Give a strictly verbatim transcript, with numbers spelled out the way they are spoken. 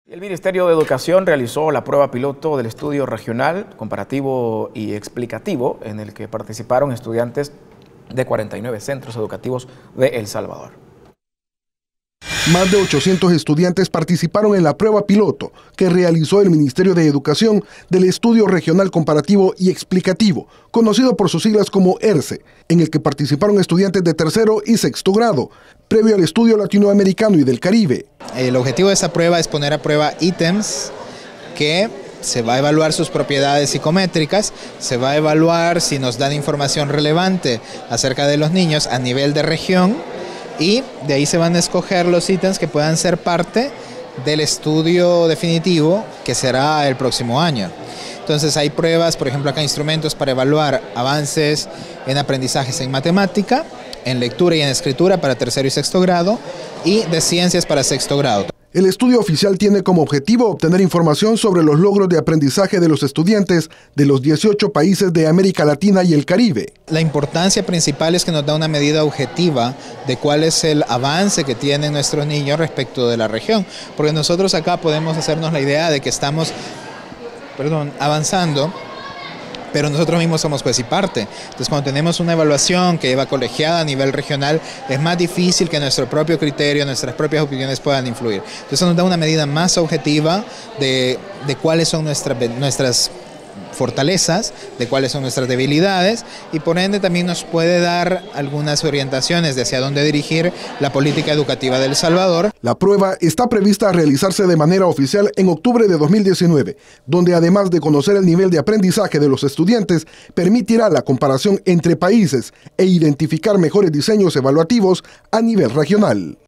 El Ministerio de Educación realizó la prueba piloto del estudio regional, comparativo y explicativo, en el que participaron estudiantes de cuarenta y nueve centros educativos de El Salvador. Más de ochocientos estudiantes participaron en la prueba piloto que realizó el Ministerio de Educación del Estudio Regional Comparativo y Explicativo, conocido por sus siglas como ERCE, en el que participaron estudiantes de tercero y sexto grado, previo al estudio latinoamericano y del Caribe. El objetivo de esta prueba es poner a prueba ítems que se va a evaluar sus propiedades psicométricas, se va a evaluar si nos dan información relevante acerca de los niños a nivel de región, y de ahí se van a escoger los ítems que puedan ser parte del estudio definitivo que será el próximo año. Entonces hay pruebas, por ejemplo acá instrumentos para evaluar avances en aprendizajes en matemática, en lectura y en escritura para tercero y sexto grado y de ciencias para sexto grado. El estudio oficial tiene como objetivo obtener información sobre los logros de aprendizaje de los estudiantes de los dieciocho países de América Latina y el Caribe. La importancia principal es que nos da una medida objetiva de cuál es el avance que tienen nuestros niños respecto de la región, porque nosotros acá podemos hacernos la idea de que estamos, perdón, avanzando, pero nosotros mismos somos juez y parte. Entonces, cuando tenemos una evaluación que lleva colegiada a nivel regional, es más difícil que nuestro propio criterio, nuestras propias opiniones puedan influir. Entonces, nos da una medida más objetiva de, de cuáles son nuestras, nuestras fortalezas, de cuáles son nuestras debilidades, y por ende también nos puede dar algunas orientaciones de hacia dónde dirigir la política educativa de El Salvador. La prueba está prevista a realizarse de manera oficial en octubre de dos mil diecinueve, donde además de conocer el nivel de aprendizaje de los estudiantes, permitirá la comparación entre países e identificar mejores diseños evaluativos a nivel regional.